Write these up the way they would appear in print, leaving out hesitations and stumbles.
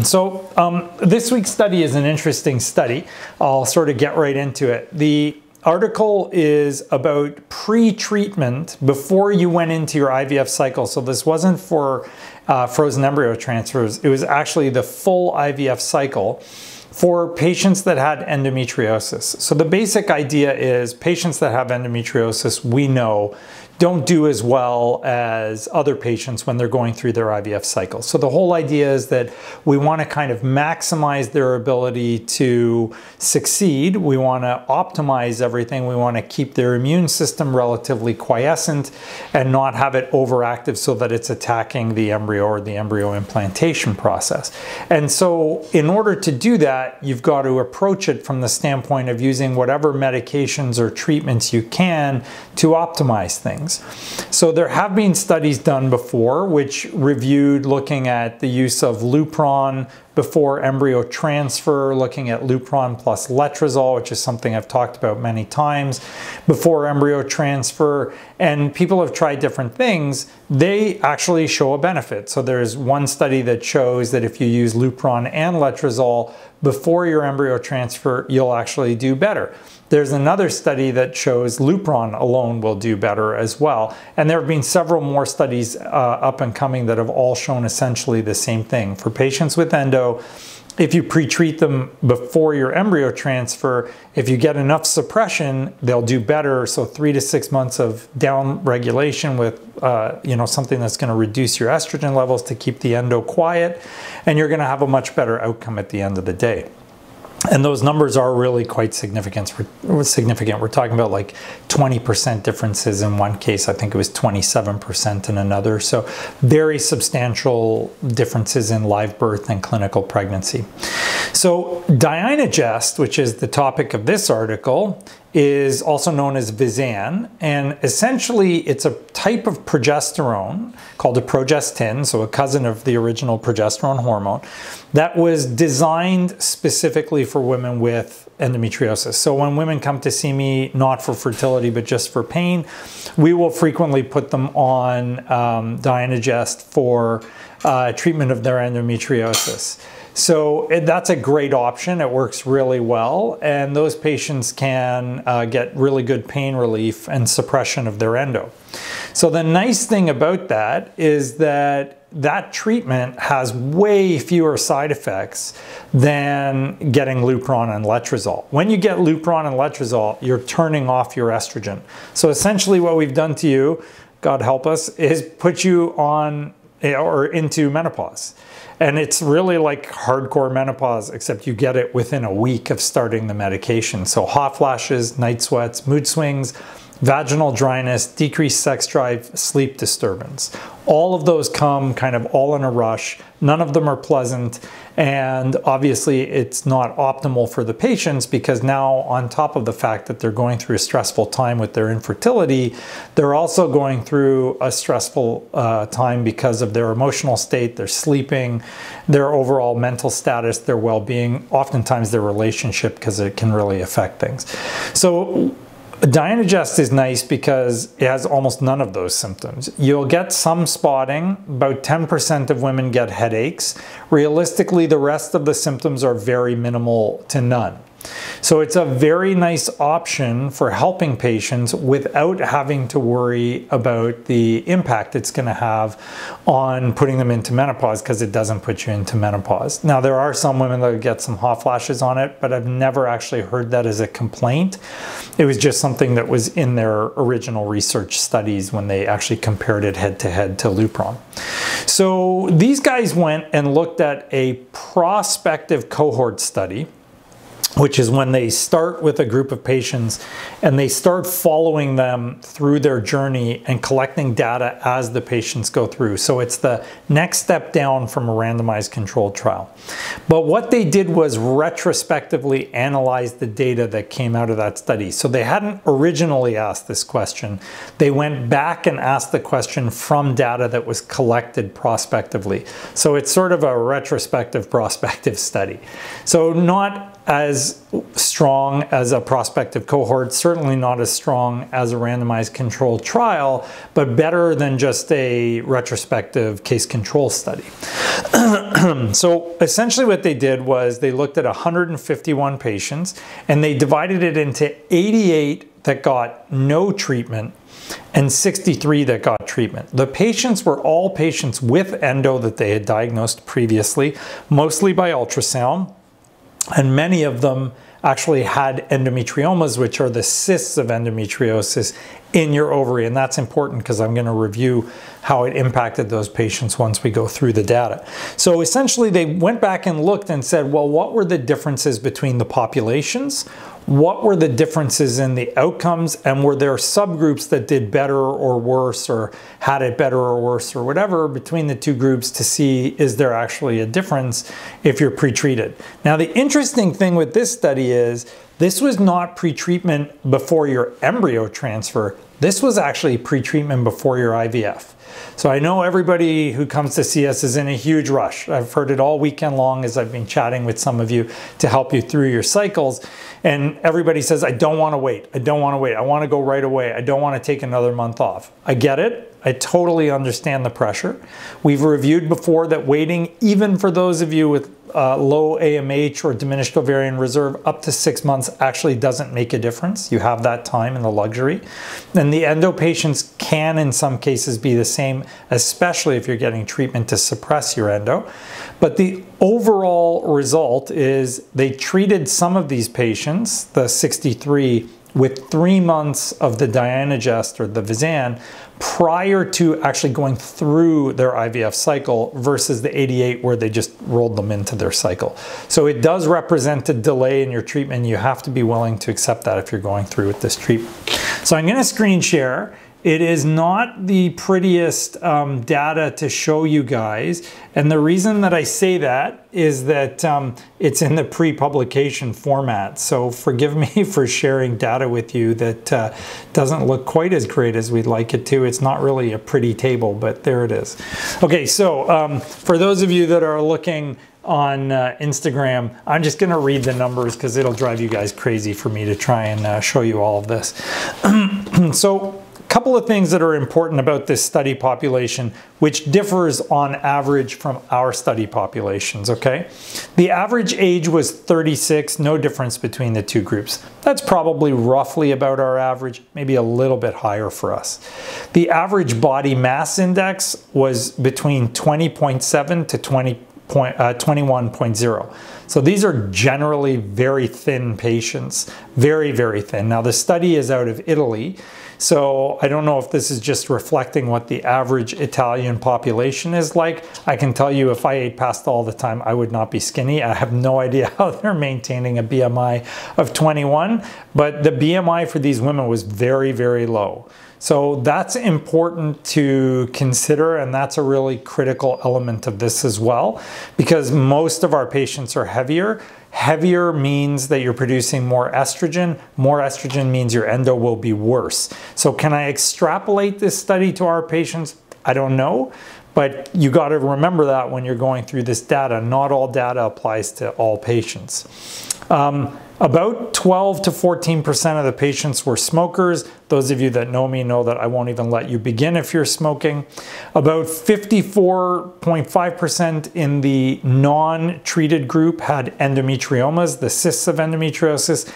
So this week's study is an interesting study. I'll sort of get right into it. The article is about pre-treatment before you went into your IVF cycle. So this wasn't for frozen embryo transfers. It was actually the full IVF cycle for patients that had endometriosis. So the basic idea is patients that have endometriosis, we know, don't do as well as other patients when they're going through their IVF cycle. So the whole idea is that we want to kind of maximize their ability to succeed. We want to optimize everything. We want to keep their immune system relatively quiescent and not have it overactive so that it's attacking the embryo or the embryo implantation process. And so in order to do that, you've got to approach it from the standpoint of using whatever medications or treatments you can to optimize things. So there have been studies done before which reviewed looking at the use of Lupron before embryo transfer, looking at Lupron plus letrozole, which is something I've talked about many times, before embryo transfer, and people have tried different things. They actually show a benefit. So there's one study that shows that if you use Lupron and letrozole before your embryo transfer, you'll actually do better. There's another study that shows Lupron alone will do better as well. And there have been several more studies up and coming that have all shown essentially the same thing. For patients with endo, if you pre-treat them before your embryo transfer, if you get enough suppression, they'll do better. So 3 to 6 months of down regulation with something that's going to reduce your estrogen levels to keep the endo quiet, and you're going to have a much better outcome at the end of the day. And those numbers are really quite significant. We're talking about like 20% differences in one case. I think it was 27% in another. So very substantial differences in live birth and clinical pregnancy. So Dyanogest, which is the topic of this article, is also known as Visanne, and essentially it's a type of progesterone called a progestin, so a cousin of the original progesterone hormone, that was designed specifically for women with endometriosis. So when women come to see me, not for fertility, but just for pain, we will frequently put them on Dyanogest for treatment of their endometriosis. So that's a great option. It works really well, and those patients can get really good pain relief and suppression of their endo. So the nice thing about that is that that treatment has way fewer side effects than getting Lupron and letrozole. When you get Lupron and letrozole, you're turning off your estrogen. So essentially what we've done to you, God help us, is put you on or into menopause. And it's really like hardcore menopause, except you get it within a week of starting the medication. So hot flashes, night sweats, mood swings, vaginal dryness, decreased sex drive, sleep disturbance. All of those come kind of all in a rush. None of them are pleasant. And obviously it's not optimal for the patients because now on top of the fact that they're going through a stressful time with their infertility, they're also going through a stressful time because of their emotional state, their sleeping, their overall mental status, their well-being, oftentimes their relationship, because it can really affect things. So Dyanogest is nice because it has almost none of those symptoms. You'll get some spotting. About 10% of women get headaches. Realistically, the rest of the symptoms are very minimal to none. So it's a very nice option for helping patients without having to worry about the impact it's going to have on putting them into menopause, because it doesn't put you into menopause. Now, there are some women that get some hot flashes on it, but I've never actually heard that as a complaint. It was just something that was in their original research studies when they actually compared it head-to-head to Lupron. So these guys went and looked at a prospective cohort study, which is when they start with a group of patients and they start following them through their journey and collecting data as the patients go through. So it's the next step down from a randomized controlled trial. But what they did was retrospectively analyze the data that came out of that study. So they hadn't originally asked this question. They went back and asked the question from data that was collected prospectively. So it's sort of a retrospective prospective study. So not as strong as a prospective cohort, certainly not as strong as a randomized controlled trial, but better than just a retrospective case control study. So essentially what they did was they looked at 151 patients and they divided it into 88 that got no treatment and 63 that got treatment. The patients were all patients with endo that they had diagnosed previously, mostly by ultrasound, and many of them actually had endometriomas, which are the cysts of endometriosis in your ovary. And that's important because I'm going to review how it impacted those patients once we go through the data. So essentially they went back and looked and said, well, what were the differences between the populations? What were the differences in the outcomes? And were there subgroups that did better or worse, or had it better or worse, or whatever between the two groups to see, is there actually a difference if you're pre-treated? Now, the interesting thing with this study is this was not pre-treatment before your embryo transfer. This was actually pre-treatment before your IVF. So I know everybody who comes to see us is in a huge rush. I've heard it all weekend long as I've been chatting with some of you to help you through your cycles. And everybody says, I don't want to wait. I don't want to wait. I want to go right away. I don't want to take another month off. I get it. I totally understand the pressure. We've reviewed before that waiting, even for those of you with low AMH or diminished ovarian reserve, up to 6 months actually doesn't make a difference. You have that time and the luxury. And the endo patients can in some cases be the same, especially if you're getting treatment to suppress your endo. But the overall result is they treated some of these patients, the 63, with 3 months of the Dianogest or the Vizan prior to actually going through their IVF cycle versus the 88 where they just rolled them into their cycle. So it does represent a delay in your treatment. You have to be willing to accept that if you're going through with this treatment. So I'm going to screen share. It is not the prettiest data to show you guys. And the reason that I say that is that it's in the pre-publication format. So forgive me for sharing data with you that doesn't look quite as great as we'd like it to. It's not really a pretty table, but there it is. Okay, so for those of you that are looking on Instagram, I'm just going to read the numbers because it'll drive you guys crazy for me to try and show you all of this. So couple of things that are important about this study population, which differs on average from our study populations, okay? The average age was 36, no difference between the two groups. That's probably roughly about our average, maybe a little bit higher for us. The average body mass index was between 20.7 to 21.0. So these are generally very thin patients, very, very thin. Now the study is out of Italy, so I don't know if this is just reflecting what the average Italian population is like. I can tell you if I ate pasta all the time, I would not be skinny. I have no idea how they're maintaining a BMI of 21, but the BMI for these women was very, very low. So that's important to consider, and that's a really critical element of this as well, because most of our patients are heavier. Heavier means that you're producing more estrogen. More estrogen means your endo will be worse. So can I extrapolate this study to our patients? I don't know, but you got to remember that when you're going through this data. Not all data applies to all patients. About 12 to 14% of the patients were smokers. Those of you that know me know that I won't even let you begin if you're smoking. About 54.5% in the non-treated group had endometriomas, the cysts of endometriosis,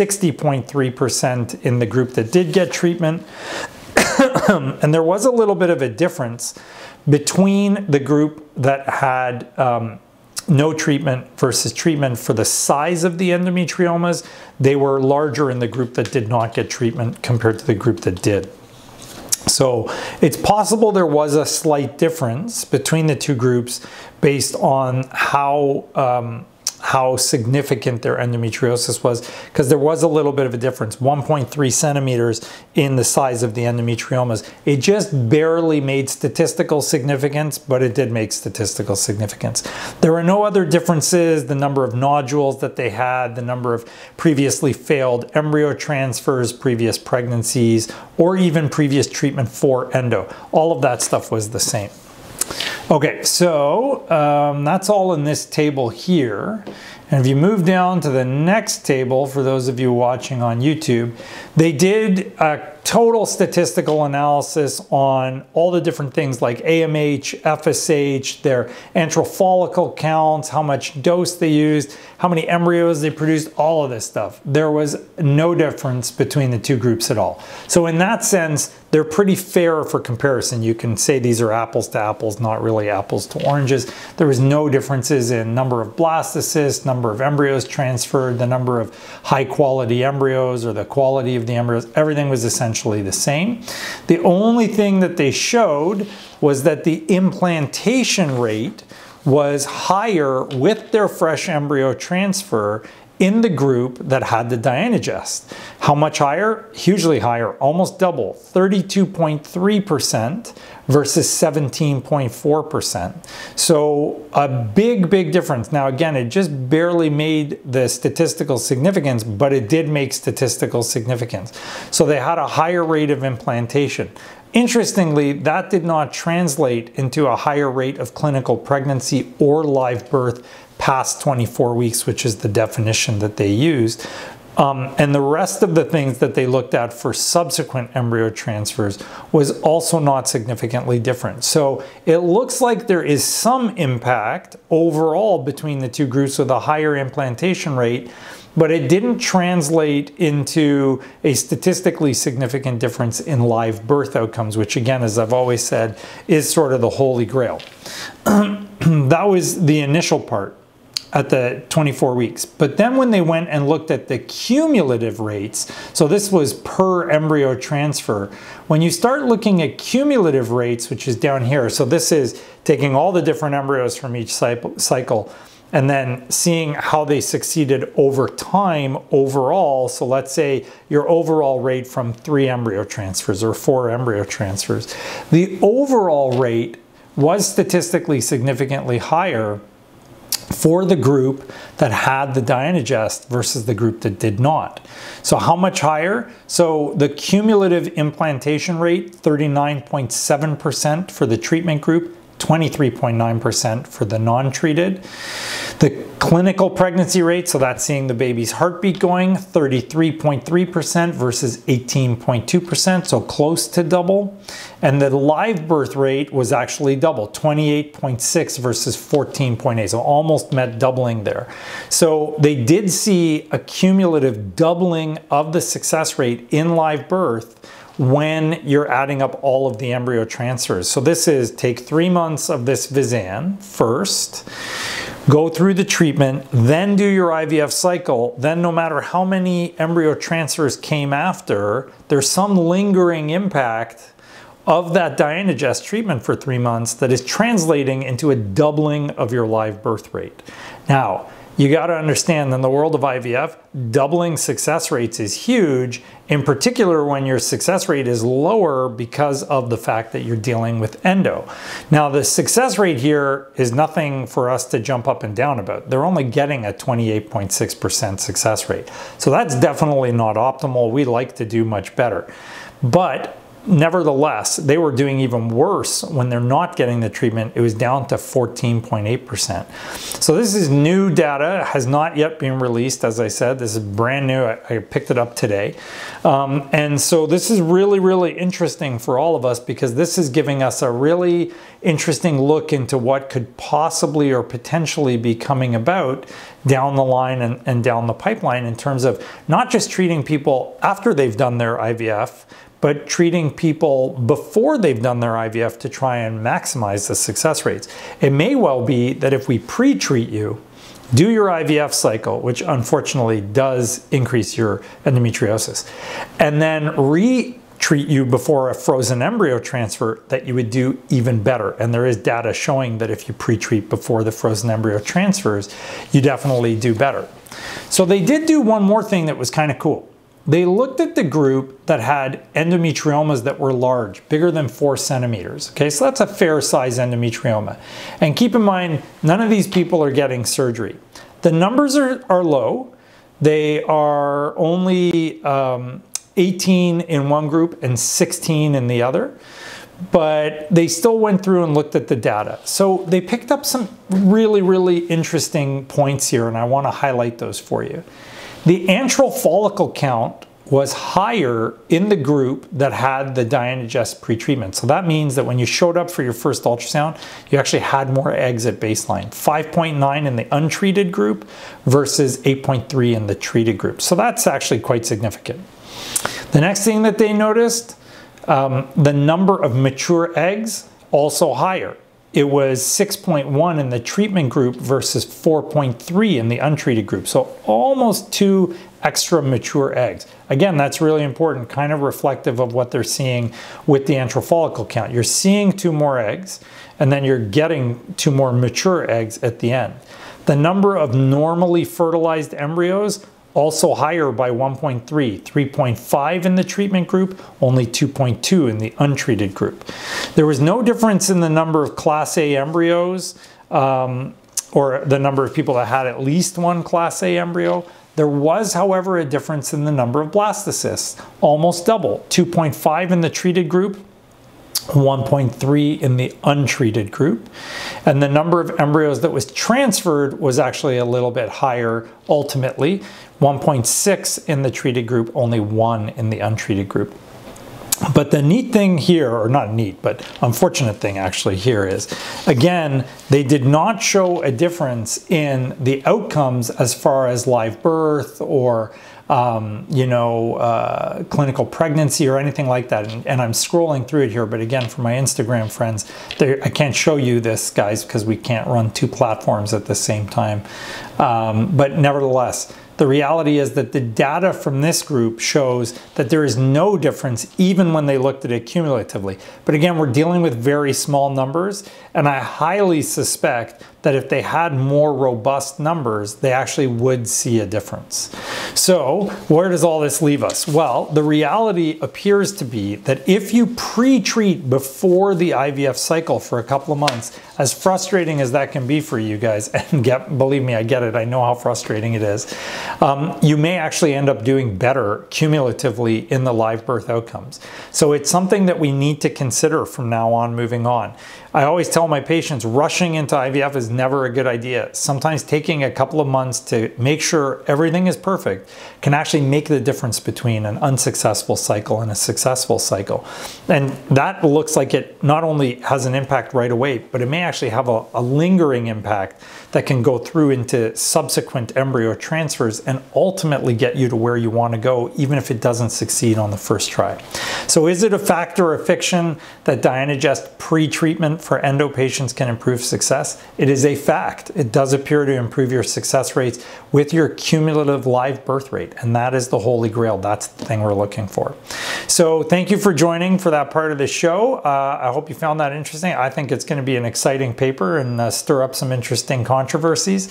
60.3% in the group that did get treatment. And there was a little bit of a difference between the group that had no treatment versus treatment for the size of the endometriomas. They were larger in the group that did not get treatment compared to the group that did. So it's possible there was a slight difference between the two groups based on how significant their endometriosis was, because there was a little bit of a difference, 1.3 centimeters in the size of the endometriomas. It just barely made statistical significance, but it did make statistical significance. There were no other differences, the number of nodules that they had, the number of previously failed embryo transfers, previous pregnancies, or even previous treatment for endo. All of that stuff was the same. Okay, so that's all in this table here. And if you move down to the next table, for those of you watching on YouTube, they did total statistical analysis on all the different things like AMH, FSH, their antral follicle counts, how much dose they used, how many embryos they produced, all of this stuff. There was no difference between the two groups at all. So in that sense, they're pretty fair for comparison. You can say these are apples to apples, not really apples to oranges. There was no differences in number of blastocysts, number of embryos transferred, the number of high quality embryos or the quality of the embryos. Everything was essentially the same. The only thing that they showed was that the implantation rate was higher with their fresh embryo transfer in the group that had the Dynagest. How much higher? Hugely higher, almost double, 32.3% versus 17.4%. So a big, big difference. Now again, it just barely made the statistical significance, but it did make statistical significance. So they had a higher rate of implantation. Interestingly, that did not translate into a higher rate of clinical pregnancy or live birth past 24 weeks, which is the definition that they used. And the rest of the things that they looked at for subsequent embryo transfers was also not significantly different. So it looks like there is some impact overall between the two groups with a higher implantation rate, but it didn't translate into a statistically significant difference in live birth outcomes, which again, as I've always said, is sort of the holy grail. That was the initial part at the 24 weeks. But then when they went and looked at the cumulative rates, so this was per embryo transfer, when you start looking at cumulative rates, which is down here, so this is taking all the different embryos from each cycle and then seeing how they succeeded over time overall. So let's say your overall rate from 3 embryo transfers or 4 embryo transfers. The overall rate was statistically significantly higher for the group that had the Dynagest versus the group that did not. So how much higher? So the cumulative implantation rate, 39.7% for the treatment group, 23.9% for the non-treated. The clinical pregnancy rate, so that's seeing the baby's heartbeat going, 33.3% versus 18.2%, so close to double. And the live birth rate was actually double, 28.6 versus 14.8, so almost met doubling there. So they did see a cumulative doubling of the success rate in live birth when you're adding up all of the embryo transfers. So this is take 3 months of this Visan first, go through the treatment, then do your IVF cycle, then no matter how many embryo transfers came after, there's some lingering impact of that Dynagest treatment for 3 months that is translating into a doubling of your live birth rate. Now, you got to understand, in the world of IVF, doubling success rates is huge, in particular when your success rate is lower because of the fact that you're dealing with endo. Now, the success rate here is nothing for us to jump up and down about. They're only getting a 28.6% success rate. So that's definitely not optimal. We like to do much better. But nevertheless, they were doing even worse when they're not getting the treatment. It was down to 14.8%. So this is new data, has not yet been released. As I said, this is brand new. I picked it up today. And so this is really, really interesting for all of us because this is giving us a really interesting look into what could possibly or potentially be coming about down the line and down the pipeline in terms of not just treating people after they've done their IVF, but treating people before they've done their IVF to try and maximize the success rates. It may well be that if we pre-treat you, do your IVF cycle, which unfortunately does increase your endometriosis, and then re-treat you before a frozen embryo transfer, that you would do even better. And there is data showing that if you pre-treat before the frozen embryo transfers, you definitely do better. So they did do one more thing that was kind of cool. They looked at the group that had endometriomas that were large, bigger than 4 centimeters. Okay, so that's a fair size endometrioma. And keep in mind, none of these people are getting surgery. The numbers are low. They are only 18 in one group and 16 in the other. But they still went through and looked at the data. So they picked up some really, really interesting points here, and I want to highlight those for you. The antral follicle count was higher in the group that had the DynaGest pretreatment. So that means that when you showed up for your first ultrasound, you actually had more eggs at baseline. 5.9 in the untreated group versus 8.3 in the treated group. So that's actually quite significant. The next thing that they noticed, the number of mature eggs also higher. It was 6.1 in the treatment group versus 4.3 in the untreated group. So almost 2 extra mature eggs. Again, that's really important, kind of reflective of what they're seeing with the antral follicle count. You're seeing 2 more eggs, and then you're getting 2 more mature eggs at the end. The number of normally fertilized embryos also higher by 1.3, 3.5 in the treatment group, only 2.2 in the untreated group. There was no difference in the number of Class A embryos or the number of people that had at least one Class A embryo. There was, however, a difference in the number of blastocysts, almost double, 2.5 in the treated group, 1.3 in the untreated group. And the number of embryos that was transferred was actually a little bit higher ultimately, 1.6 in the treated group, only 1 in the untreated group. But the neat thing here, or not neat, but unfortunate thing actually here is, again, they did not show a difference in the outcomes as far as live birth or clinical pregnancy or anything like that. And I'm scrolling through it here, but again, for my Instagram friends, I can't show you this, guys, because we can't run 2 platforms at the same time. But nevertheless, the reality is that the data from this group shows that there is no difference even when they looked at it cumulatively. But again, we're dealing with very small numbers, and I highly suspect that if they had more robust numbers, they actually would see a difference. So where does all this leave us? Well, the reality appears to be that if you pre-treat before the IVF cycle for a couple of months, as frustrating as that can be for you guys, and believe me, I get it, I know how frustrating it is, you may actually end up doing better cumulatively in the live birth outcomes. So it's something that we need to consider from now on moving on. I always tell my patients rushing into IVF is never a good idea. Sometimes taking a couple of months to make sure everything is perfect can actually make the difference between an unsuccessful cycle and a successful cycle. And that looks like it not only has an impact right away, but it may actually have a lingering impact that can go through into subsequent embryo transfers and ultimately get you to where you want to go, even if it doesn't succeed on the first try. So is it a fact or a fiction that DynaGest pre-treatment for endo patients can improve success? It is a fact. It does appear to improve your success rates with your cumulative live birth rate, and that is the holy grail. That's the thing we're looking for. So thank you for joining for that part of the show. I hope you found that interesting. I think it's going to be an exciting paper and stir up some interesting controversies.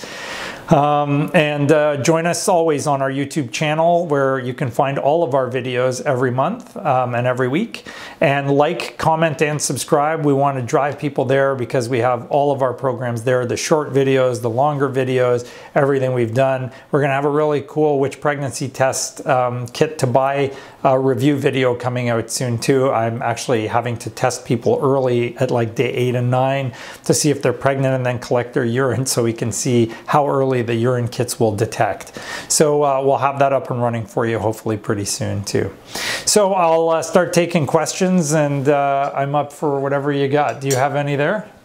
Join us always on our YouTube channel, where you can find all of our videos every month and every week. And like, comment, and subscribe. We want to drive people there because we have all of our programs there, the short videos, the longer videos, everything we've done. We're going to have a really cool Which Pregnancy Test kit to buy review video coming out soon too. I'm actually having to test people early at like day 8 and 9 to see if they're pregnant and then collect their urine so we can see how early the urine kits will detect. So we'll have that up and running for you hopefully pretty soon too. So I'll start taking questions, and I'm up for whatever you got. Do you have any there?